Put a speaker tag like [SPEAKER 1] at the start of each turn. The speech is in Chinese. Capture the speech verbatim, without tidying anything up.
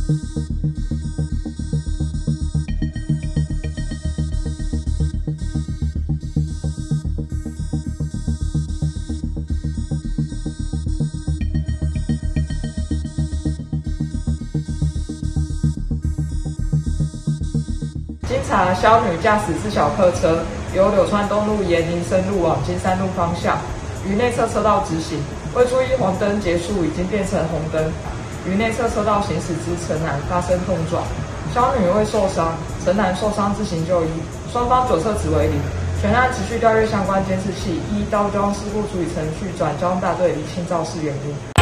[SPEAKER 1] 经查，肖女驾驶自小客车由柳川东路沿林森路往金山路方向，于内侧车道直行，未注意黄灯结束，已经变成红灯，于内侧车道行驶之陈男发生碰撞，肖女未受伤，陈男受伤自行就医，双方左侧指为零。全案持续调阅相关监视器，依刀交事故处理程序转交大队厘清肇事原因。